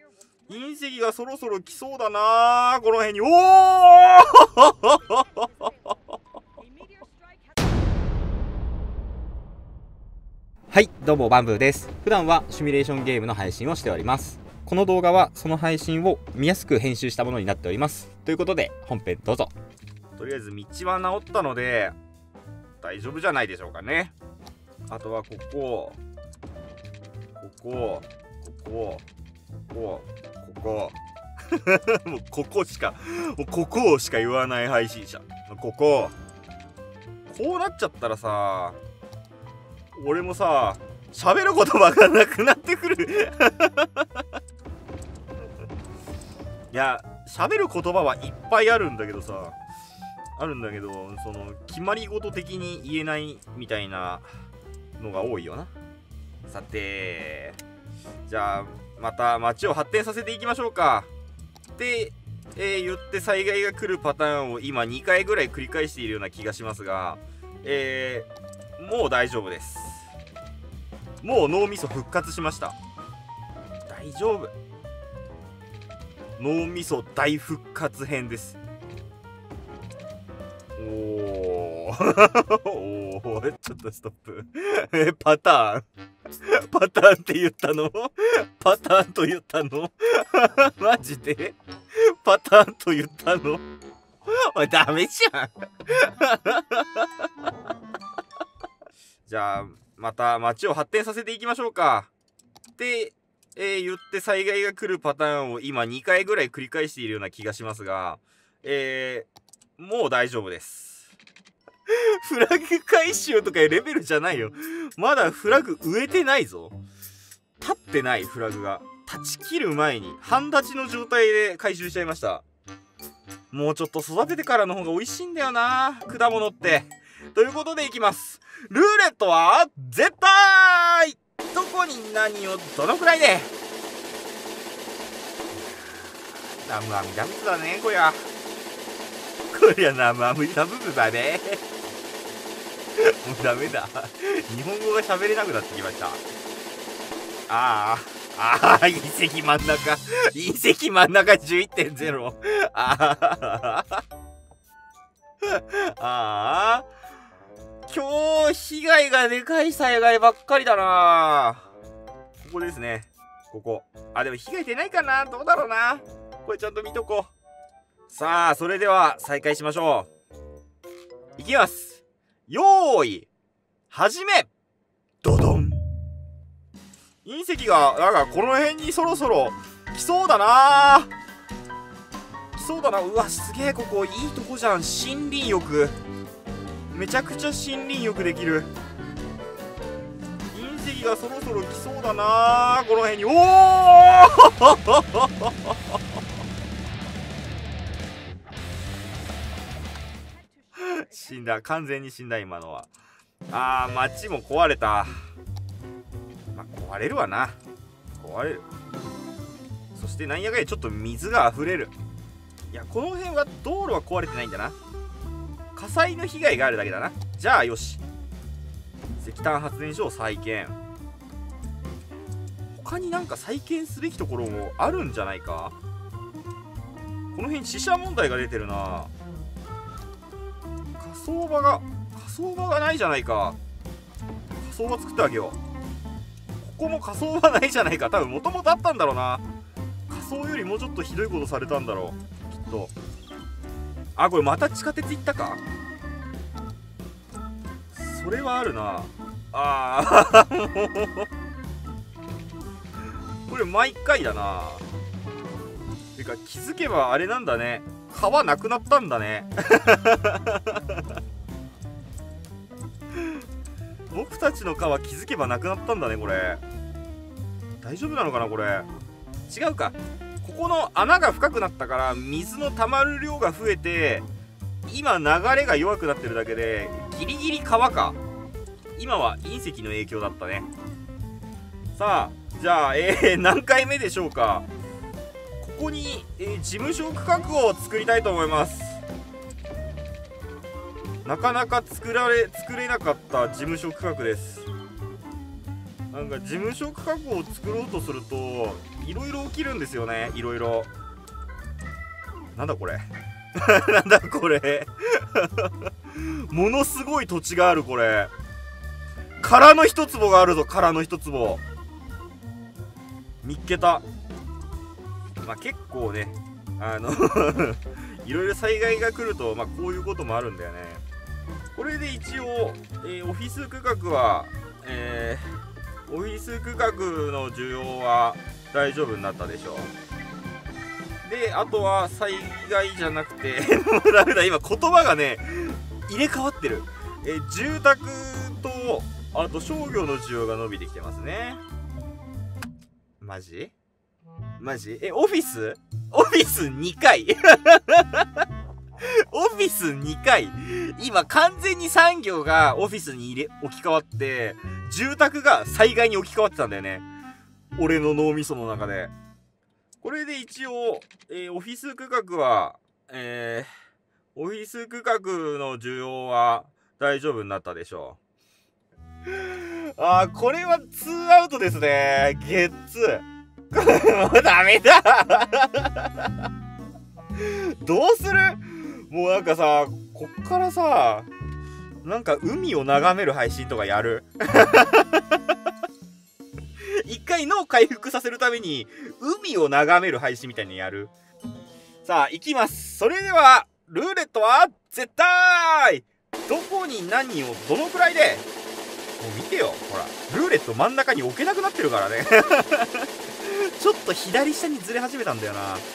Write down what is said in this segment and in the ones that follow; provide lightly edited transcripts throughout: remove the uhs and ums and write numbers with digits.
隕石がそろそろ来そうだな、この辺に。おおはい、どうもバンブーです。普段はシミュレーションゲームの配信をしております。この動画はその配信を見やすく編集したものになっております。ということで本編どうぞ。とりあえず道は治ったので大丈夫じゃないでしょうかね。あとはここもうここしか言わない配信者。こうなっちゃったらさ、俺もさ喋る言葉がなくなってくるいや喋る言葉はいっぱいあるんだけどその決まり事的に言えないみたいなのが多いよな。さてじゃあまた街を発展させていきましょうかって言って災害が来るパターンを今2回ぐらい繰り返しているような気がしますが、もう大丈夫です。もう脳みそ復活しました。大丈夫。脳みそ大復活編です。おーちょっとストップパターンって言ったのパターンと言ったのマジでパターンと言ったのおいダメじゃんじゃあまた街を発展させていきましょうかって言って災害が来るパターンを今2回ぐらい繰り返しているような気がしますが、もう大丈夫ですフラグ回収とかいうレベルじゃないよ。まだフラグ植えてないぞ。立ってないフラグが。立ち切る前に半立ちの状態で回収しちゃいました。もうちょっと育ててからの方が美味しいんだよな果物って。ということでいきます。ルーレットは絶対どこに何をどのくらいで。生阿弥陀仏だねこりゃ生阿弥陀仏だねもうダメだ日本語が喋れなくなってきました。隕石真ん中 11.0 今日被害がでかい災害ばっかりだな。ここですね。でも被害出ないかな。どうだろうな。これちゃんと見とこう。さあそれでは再開しましょう。いきます。よーい始め。ドドン。隕石がなんかこの辺にそろそろ来そうだな。うわすげえ、ここいいとこじゃん。森林浴めちゃくちゃ森林浴できる。隕石がそろそろ来そうだなこの辺に。おお死んだ。完全に死んだ今のは。街も壊れた。壊れるわな。そしてなんやかんやちょっと水が溢れる。いやこの辺は道路は壊れてないんだな。火災の被害があるだけだな。じゃあよし。石炭発電所を再建。他になんか再建すべきところもあるんじゃないか。この辺死者問題が出てるな。火葬場がないじゃないか。火葬場作ってあげよう。ここも火葬場ないじゃないか。多分もともとあったんだろうな。火葬よりもうちょっとひどいことされたんだろうきっと。これまた地下鉄行ったか。それはあるな。これ毎回だな。てか気づけばあれなんだね。川なくなったんだね僕たちの川気づけばなくなったんだね。これ大丈夫なのかな。これ違うか。ここの穴が深くなったから水の溜まる量が増えて今流れが弱くなってるだけでギリギリ川か。今は隕石の影響だったね。さあじゃあ、何回目でしょうか。ここに、事務所区画を作りたいと思います。なかなか作れなかった事務所区画です。なんか事務所区画を作ろうとするといろいろ起きるんですよね。いろいろ。なんだこれなんだこれものすごい土地がある。これ空の一坪があるぞ。空の一坪見っけた。まあ結構ねいろいろ災害が来ると、まあ、こういうこともあるんだよね。これで一応、オフィス区画は、オフィス区画の需要は大丈夫になったでしょう。で、あとは災害じゃなくてもうダメだ、今言葉がね入れ替わってる。住宅とあと商業の需要が伸びてきてますね。マジオフィス2回オフィス2回今完全に産業がオフィスに置き換わって、住宅が災害に置き換わってたんだよね、俺の脳みその中で。これで一応、オフィス区画は、オフィス区画の需要は大丈夫になったでしょう。これは2アウトですね。ゲッツもうダメだどうする？もうなんかさ、こっからさ、なんか海を眺める配信とかやる一回脳回復させるために海を眺める配信みたいにやる。さあ行きます。それではルーレットは絶対どこに何をどのくらいで、もう見てよ、ほらルーレット真ん中に置けなくなってるからねちょっと左下にずれ始めたんだよな。さ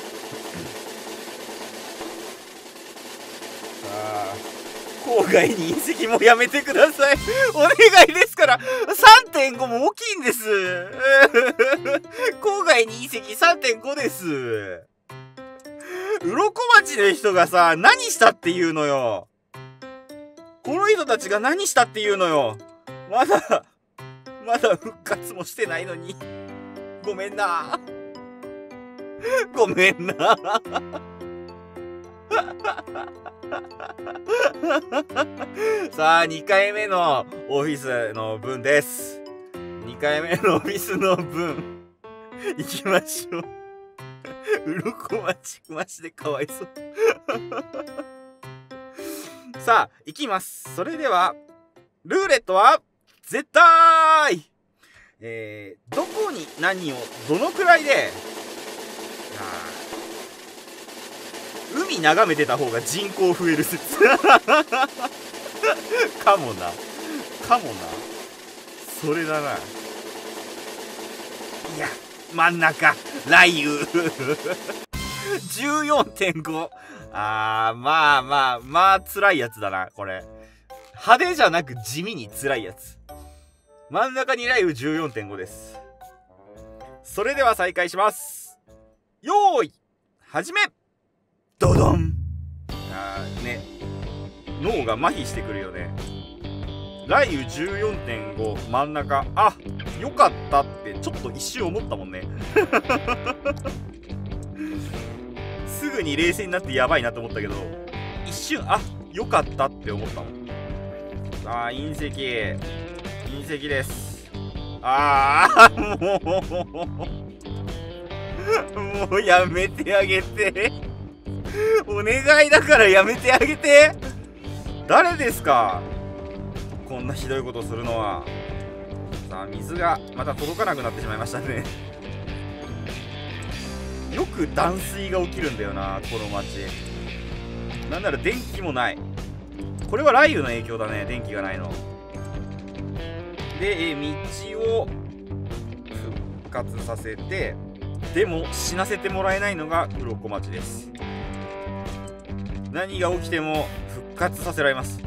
あ郊外に隕石もやめてくださいお願いですから。 3.5 も大きいんです郊外に隕石 3.5 です。鱗町の人がさ、何したっていうのよ。この人たちが何したっていうのよ。まだ復活もしてないのにごめんなごめんなさあ2回目のオフィスの分です。2回目のオフィスの分いきましょう鱗町マジでかわいそうさあいきます。それではルーレットは絶対どこに何をどのくらいで、海眺めてた方が人口増える説かもなそれだな。いや真ん中雷雨14.5 まあ辛いやつだなこれ。派手じゃなく地味に辛いやつ。真ん中に雷雨 14.5 です。それでは再開します。よーい始め。ドドン。ね、脳が麻痺してくるよね。雷雨 14.5 真ん中。よかったってちょっと一瞬思ったもんねすぐに冷静になってやばいなと思ったけど、一瞬よかったって思ったもん。隕石です。もうやめてあげてお願いだからやめてあげて。誰ですかこんなひどいことするのは。さあ水がまた届かなくなってしまいましたねよく断水が起きるんだよなこの町。なんなら電気もない。これは雷雨の影響だね、電気がないので。道を復活させて、でも死なせてもらえないのが鱗町です。何が起きても復活させられますいっ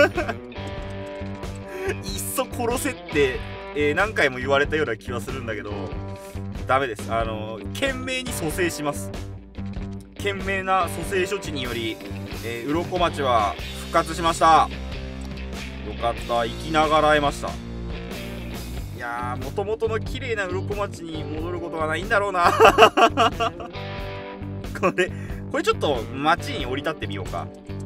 そ殺せって何回も言われたような気はするんだけど、ダメです。懸命に蘇生します。懸命な蘇生処置により、鱗町は復活しました。よかった、生きながらえました。いやー、もともとの綺麗な鱗町に戻ることはないんだろうなこれちょっと町に降り立ってみようか。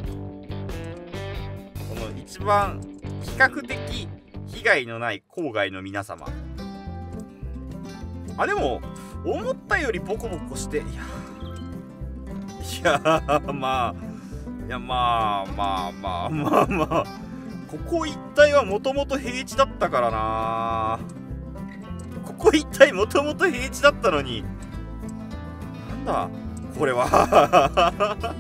この一番比較的被害のない郊外の皆様。でも思ったよりボコボコして、まあここ一帯はもともと平地だったからな。ここ一帯もともと平地だったのに、なんだこれは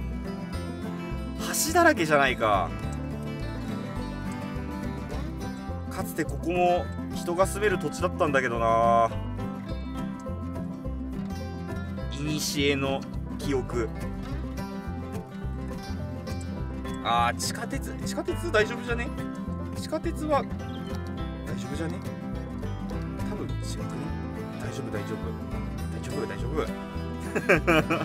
橋だらけじゃないか。かつてここも人が住める土地だったんだけどな。古の記憶。地下鉄大丈夫じゃね？地下鉄は大丈夫じゃね？多分違くね？大丈夫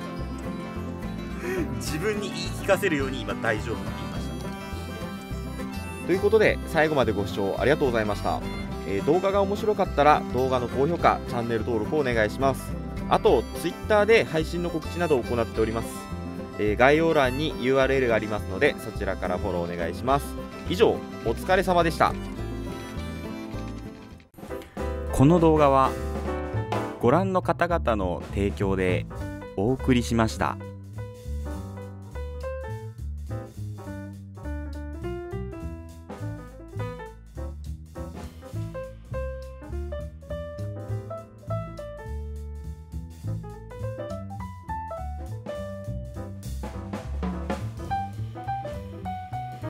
自分に言い聞かせるように今大丈夫って言いました。 ということで最後までご視聴ありがとうございました。動画が面白かったら動画の高評価、チャンネル登録をお願いします。あと Twitter で配信の告知などを行っております。概要欄に URL がありますのでそちらからフォローお願いします。以上、お疲れ様でした。 この動画はご覧の方々の提供でお送りしました。